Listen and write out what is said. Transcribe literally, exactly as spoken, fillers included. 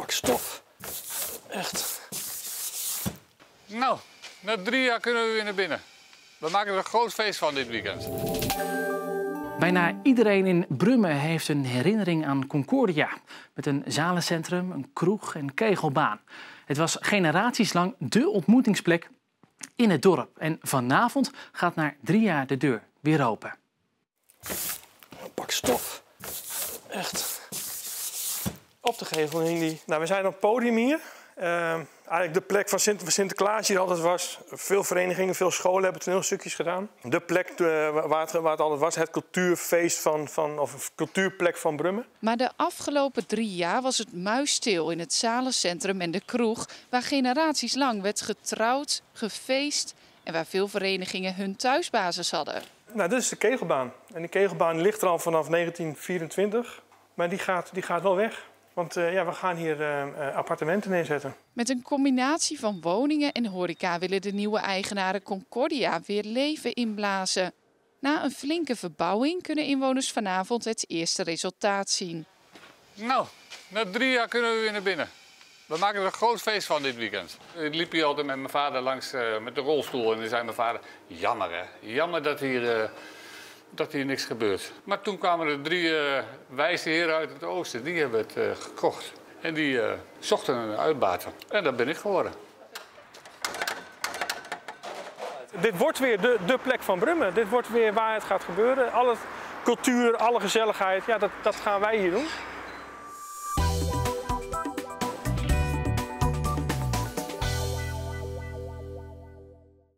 bak stof. Echt. Nou, na drie jaar kunnen we weer naar binnen. We maken er een groot feest van dit weekend. Bijna iedereen in Brummen heeft een herinnering aan Concordia. Met een zalencentrum, een kroeg en kegelbaan. Het was generaties lang dé ontmoetingsplek in het dorp. En vanavond gaat na drie jaar de deur weer open. Een bak stof. Echt. Op de gevel hing die. Nou, we zijn op het podium hier. Uh, eigenlijk de plek van Sinter, Sinterklaas hier altijd was. Veel verenigingen, veel scholen hebben toneelstukjes gedaan. De plek uh, waar, het, waar het altijd was, het cultuurfeest van, van, of een cultuurplek van Brummen. Maar de afgelopen drie jaar was het muisstil in het zalencentrum en de kroeg, waar generaties lang werd getrouwd, gefeest en waar veel verenigingen hun thuisbasis hadden. Nou, dit is de kegelbaan. En die kegelbaan ligt er al vanaf negentien vierentwintig. Maar die gaat, die gaat wel weg. Want uh, ja, we gaan hier uh, uh, appartementen neerzetten. Met een combinatie van woningen en horeca willen de nieuwe eigenaren Concordia weer leven inblazen. Na een flinke verbouwing kunnen inwoners vanavond het eerste resultaat zien. Nou, na drie jaar kunnen we weer naar binnen. We maken er een groot feest van dit weekend. Ik liep hier altijd met mijn vader langs uh, met de rolstoel. En dan zei mijn vader, jammer hè, jammer dat hier... Uh, dat hier niks gebeurt. Maar toen kwamen er drie uh, wijze heren uit het oosten. Die hebben het uh, gekocht. En die uh, zochten een uitbater. En dat ben ik geworden. Dit wordt weer de, de plek van Brummen. Dit wordt weer waar het gaat gebeuren. Alle cultuur, alle gezelligheid, ja, dat, dat gaan wij hier doen.